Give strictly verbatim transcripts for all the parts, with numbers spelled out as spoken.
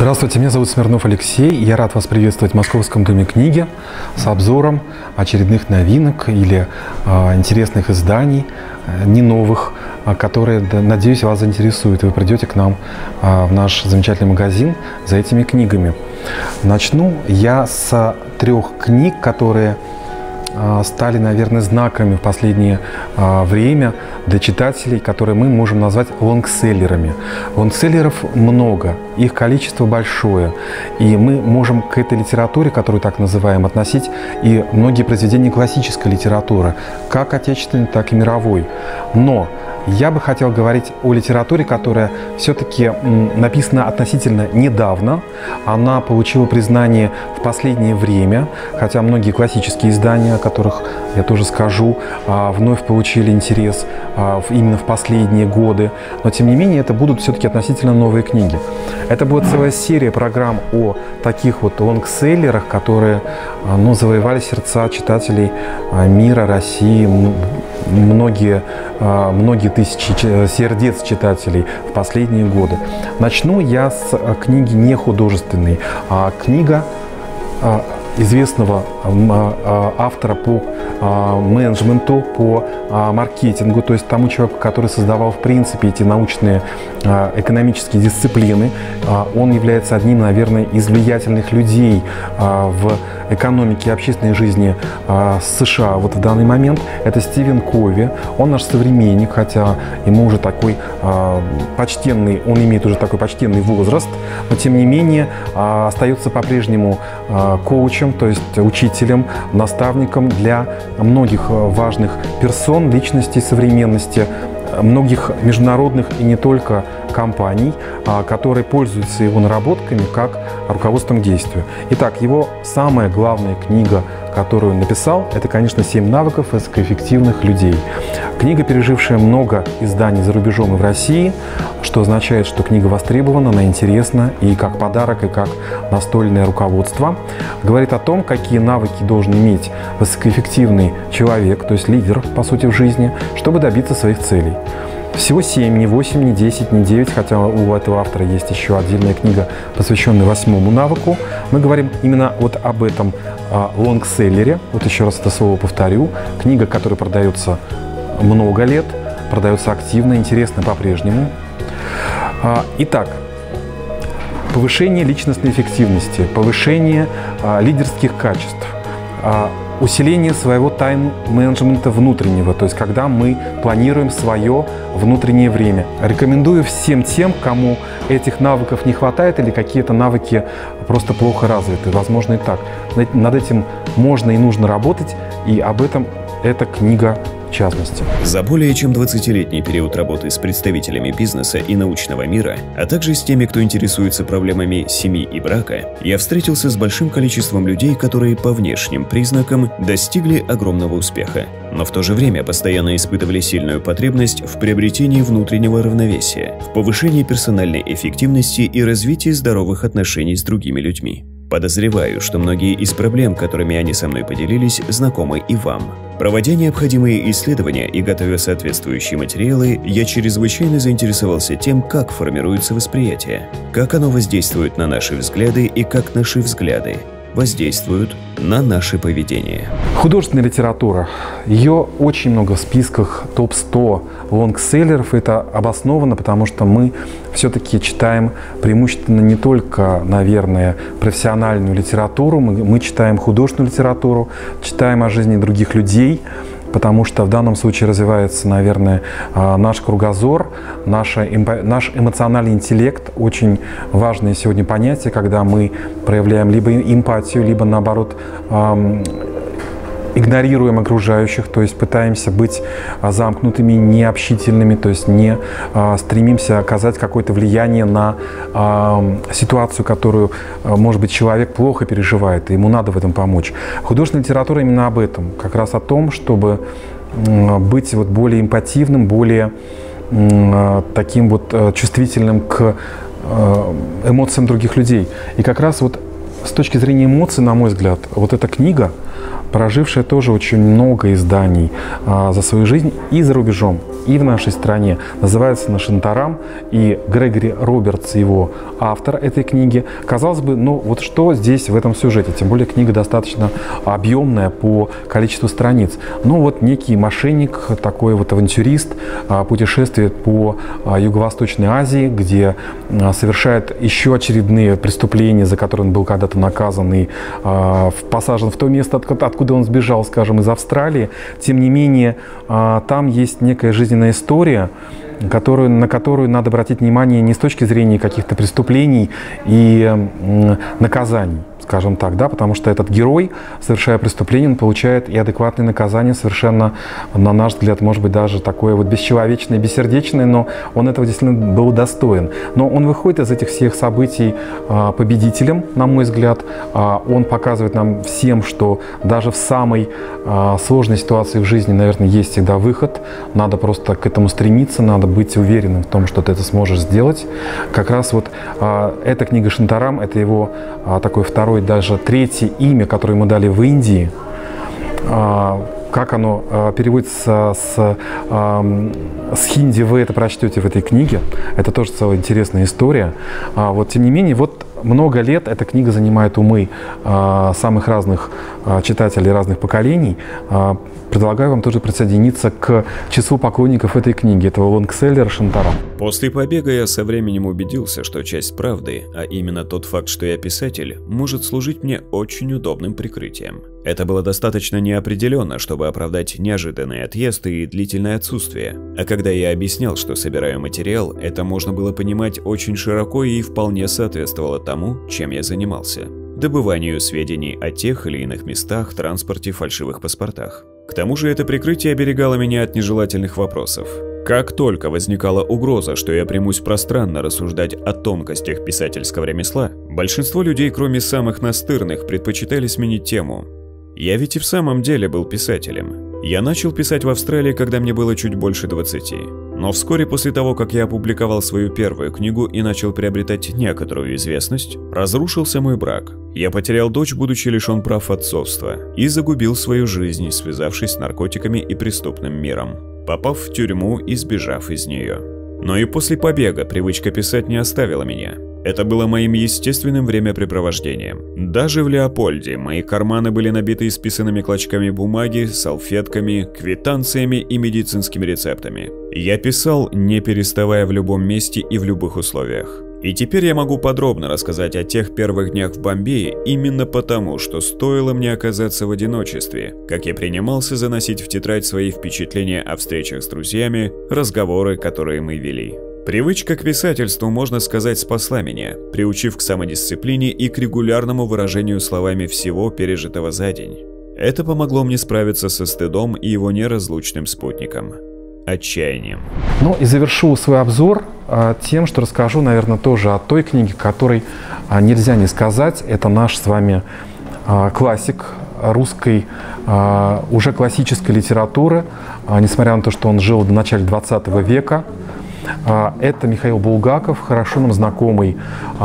Здравствуйте, меня зовут Смирнов Алексей, и я рад вас приветствовать в Московском доме книги с обзором очередных новинок или э, интересных изданий, э, не новых, э, которые, да, надеюсь, вас заинтересуют, и вы придете к нам э, в наш замечательный магазин за этими книгами. Начну я с трех книг, которые стали, наверное, знаками в последнее а, время для читателей, которые мы можем назвать лонгселлерами. Лонгселлеров много, их количество большое, и мы можем к этой литературе, которую так называем, относить и многие произведения классической литературы, как отечественной, так и мировой. Но я бы хотел говорить о литературе, которая все-таки написана относительно недавно. Она получила признание в последнее время, хотя многие классические издания, о которых я тоже скажу, вновь получили интерес именно в последние годы. Но, тем не менее, это будут все-таки относительно новые книги. Это будет целая серия программ о таких вот лонгселлерах, которые, ну, завоевали сердца читателей мира, России, многие, многие тысячи сердец читателей в последние годы. Начну я с книги не художественной, а книга известного автора по менеджменту, по маркетингу, то есть тому человеку, который создавал в принципе эти научные экономические дисциплины. Он является одним, наверное, из влиятельных людей в экономике и общественной жизни США вот в данный момент. Это Стивен Кови. Он наш современник, хотя ему уже такой почтенный, он имеет уже такой почтенный возраст, но тем не менее остается по-прежнему коучем, то есть учителем, наставником для многих важных персон, личностей современности, многих международных и не только компаний, которые пользуются его наработками как руководством к действию. Итак, его самая главная книга, которую он написал, это, конечно, «Семь навыков высокоэффективных людей». Книга, пережившая много изданий за рубежом и в России, что означает, что книга востребована, она интересна и как подарок, и как настольное руководство. Говорит о том, какие навыки должен иметь высокоэффективный человек, то есть лидер, по сути, в жизни, чтобы добиться своих целей. Всего семь, не восемь, не десять, не девять, хотя у этого автора есть еще отдельная книга, посвященная восьмому навыку. Мы говорим именно вот об этом а, лонгселлере. Вот еще раз это слово повторю. Книга, которая продается много лет, продается активно, интересно по-прежнему. А, итак, повышение личностной эффективности, повышение а, лидерских качеств, а, усиление своего тайм-менеджмента внутреннего, то есть когда мы планируем свое внутреннее время. Рекомендую всем тем, кому этих навыков не хватает или какие-то навыки просто плохо развиты. Возможно и так. Над этим можно и нужно работать, и об этом эта книга в частности. За более чем двадцатилетний период работы с представителями бизнеса и научного мира, а также с теми, кто интересуется проблемами семьи и брака, я встретился с большим количеством людей, которые по внешним признакам достигли огромного успеха, но в то же время постоянно испытывали сильную потребность в приобретении внутреннего равновесия, в повышении персональной эффективности и развитии здоровых отношений с другими людьми. Подозреваю, что многие из проблем, которыми они со мной поделились, знакомы и вам. Проводя необходимые исследования и готовя соответствующие материалы, я чрезвычайно заинтересовался тем, как формируется восприятие, как оно воздействует на наши взгляды и как наши взгляды воздействуют на наше поведение. Художественная литература. Ее очень много в списках топ сто лонгселлеров. Это обосновано, потому что мы все-таки читаем преимущественно не только, наверное, профессиональную литературу, мы, мы читаем художественную литературу, читаем о жизни других людей, потому что в данном случае развивается, наверное, наш кругозор, наша, наш эмоциональный интеллект. Очень важное сегодня понятие, когда мы проявляем либо эмпатию, либо, наоборот, игнорируем окружающих, то есть пытаемся быть замкнутыми, необщительными, то есть не а, стремимся оказать какое-то влияние на а, ситуацию, которую, а, может быть, человек плохо переживает, и ему надо в этом помочь. Художественная литература именно об этом, как раз о том, чтобы а, быть вот более эмпативным, более а, таким вот а, чувствительным к а, эмоциям других людей. И как раз вот с точки зрения эмоций, на мой взгляд, вот эта книга, прожившая тоже очень много изданий а, за свою жизнь и за рубежом. и в нашей стране. Называется она «Шантарам», и Грегори Робертс, его автор этой книги. Казалось бы, ну вот что здесь в этом сюжете? Тем более книга достаточно объемная по количеству страниц. Ну вот некий мошенник, такой вот авантюрист, путешествует по Юго-Восточной Азии, где совершает еще очередные преступления, за которые он был когда-то наказан и посажен в то место, откуда он сбежал, скажем, из Австралии. Тем не менее, там есть некая жизненная история, Которую, на которую надо обратить внимание не с точки зрения каких-то преступлений и м, наказаний, скажем так, да, потому что этот герой, совершая преступление, он получает и адекватное наказание, совершенно, на наш взгляд, может быть, даже такое вот бесчеловечное, бессердечное, но он этого действительно был достоин. Но он выходит из этих всех событий а, победителем, на мой взгляд. А, он показывает нам всем, что даже в самой а, сложной ситуации в жизни, наверное, есть всегда выход. Надо просто к этому стремиться, надо быть уверенным в том, что ты это сможешь сделать. Как раз вот а, эта книга «Шантарам» — это его а, такой второй, даже третье имя, которое ему дали в Индии. А, как оно а, переводится с, а, с хинди, вы это прочтете в этой книге. Это тоже целая интересная история. А, вот, тем не менее, вот много лет эта книга занимает умы а, самых разных а, читателей разных поколений. А, предлагаю вам тоже присоединиться к числу поклонников этой книги, этого лонгселлера «Шантарам». После побега я со временем убедился, что часть правды, а именно тот факт, что я писатель, может служить мне очень удобным прикрытием. Это было достаточно неопределенно, чтобы оправдать неожиданный отъезд и длительное отсутствие. А когда я объяснял, что собираю материал, это можно было понимать очень широко и вполне соответствовало тому, чем я занимался. Добыванию сведений о тех или иных местах, транспорте, фальшивых паспортах. К тому же это прикрытие оберегало меня от нежелательных вопросов. Как только возникала угроза, что я примусь пространно рассуждать о тонкостях писательского ремесла, большинство людей, кроме самых настырных, предпочитали сменить тему. Я ведь и в самом деле был писателем. Я начал писать в Австралии, когда мне было чуть больше двадцати. Но вскоре после того, как я опубликовал свою первую книгу и начал приобретать некоторую известность, разрушился мой брак. Я потерял дочь, будучи лишен прав отцовства, и загубил свою жизнь, связавшись с наркотиками и преступным миром, попав в тюрьму и сбежав из нее. Но и после побега привычка писать не оставила меня. Это было моим естественным времяпрепровождением. Даже в Леопольде мои карманы были набиты исписанными клочками бумаги, салфетками, квитанциями и медицинскими рецептами. Я писал, не переставая в любом месте и в любых условиях. И теперь я могу подробно рассказать о тех первых днях в Бомбее именно потому, что стоило мне оказаться в одиночестве, как я принимался заносить в тетрадь свои впечатления о встречах с друзьями, разговоры, которые мы вели. Привычка к писательству, можно сказать, спасла меня, приучив к самодисциплине и к регулярному выражению словами всего пережитого за день. Это помогло мне справиться со стыдом и его неразлучным спутником – отчаянием. Ну и завершу свой обзор а, тем, что расскажу, наверное, тоже о той книге, которой а, нельзя не сказать. Это наш с вами а, классик русской, а, уже классической литературы, а, несмотря на то, что он жил в начале двадцатого века. Это Михаил Булгаков, хорошо нам знакомый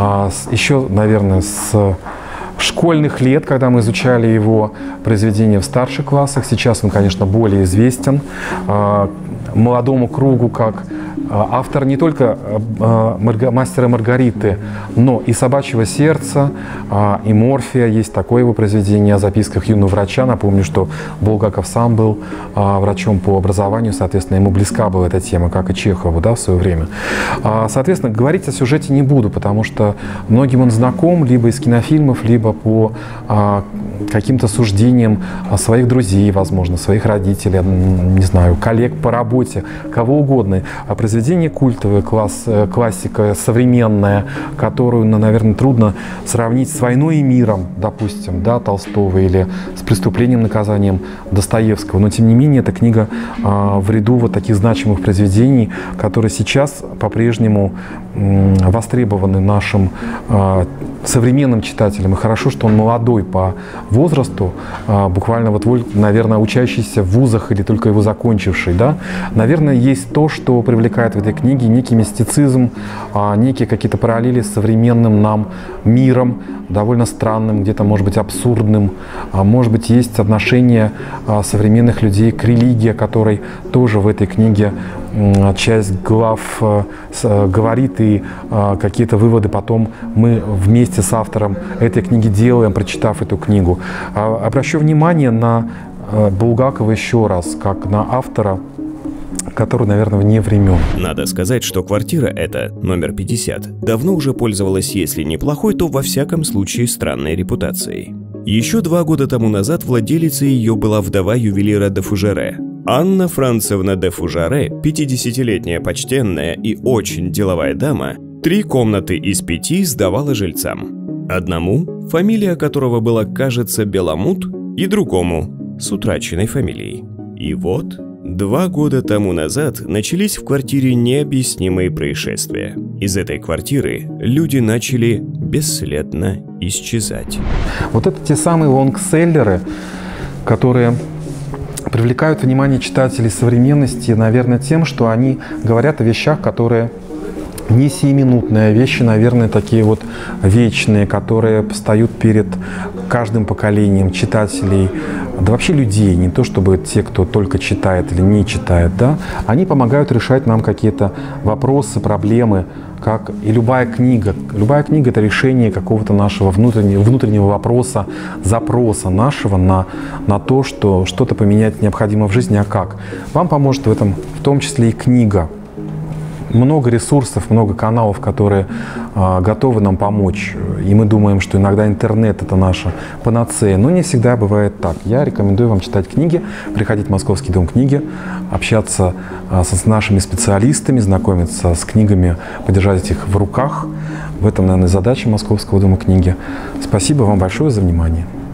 еще, наверное, с школьных лет, когда мы изучали его произведения в старших классах. Сейчас он, конечно, более известен молодому кругу как автор не только «Мастера и Маргариты», но и «Собачьего сердца», и «Морфия». Есть такое его произведение о записках юного врача. Напомню, что Булгаков сам был врачом по образованию, соответственно, ему близка была эта тема, как и Чехову, да, в свое время. Соответственно, говорить о сюжете не буду, потому что многим он знаком либо из кинофильмов, либо по каким-то суждениям своих друзей, возможно, своих родителей, не знаю, коллег по работе, кого угодно. Произведение культовое, класс, классика современная, которую, наверное, трудно сравнить с «Войной и миром», допустим, да, Толстого, или с «Преступлением и наказанием» Достоевского. Но, тем не менее, эта книга а, в ряду вот таких значимых произведений, которые сейчас по-прежнему востребованы нашим а, современным читателям. И хорошо, что он молодой по возрасту, а, буквально, вот, наверное, учащийся в вузах или только его закончивший. Да? Наверное, есть то, что привлекает в этой книге некий мистицизм, а, некие какие-то параллели с современным нам миром, довольно странным, где-то, может быть, абсурдным. А, может быть, есть отношение а, современных людей к религии, которой тоже в этой книге часть глав говорит, и какие-то выводы потом мы вместе с автором этой книги делаем, прочитав эту книгу. Обращу внимание на Булгакова еще раз, как на автора, который, наверное, вне времен. Надо сказать, что квартира эта, номер пятьдесят, давно уже пользовалась, если не плохой, то во всяком случае странной репутацией. Еще два года тому назад владелицей ее была вдова ювелира де Фужаре. Анна Францевна де Фужаре, пятидесятилетняя почтенная и очень деловая дама, три комнаты из пяти сдавала жильцам. Одному, фамилия которого была, кажется, Беламут, и другому, с утраченной фамилией. И вот... Два года тому назад начались в квартире необъяснимые происшествия. Из этой квартиры люди начали бесследно исчезать. Вот это те самые лонгселлеры, которые привлекают внимание читателей современности, наверное, тем, что они говорят о вещах, которые не сиюминутные, вещи, наверное, такие вот вечные, которые встают перед каждым поколением читателей, да вообще людей, не то чтобы те, кто только читает или не читает, да, они помогают решать нам какие-то вопросы, проблемы, как и любая книга. Любая книга – это решение какого-то нашего внутреннего, внутреннего вопроса, запроса нашего на, на то, что что-то поменять необходимо в жизни, а как. Вам поможет в этом в том числе и книга. Много ресурсов, много каналов, которые э, готовы нам помочь. И мы думаем, что иногда интернет – это наша панацея. Но не всегда бывает так. Я рекомендую вам читать книги, приходить в Московский дом книги, общаться э, с нашими специалистами, знакомиться с книгами, подержать их в руках. В этом, наверное, задача Московского дома книги. Спасибо вам большое за внимание.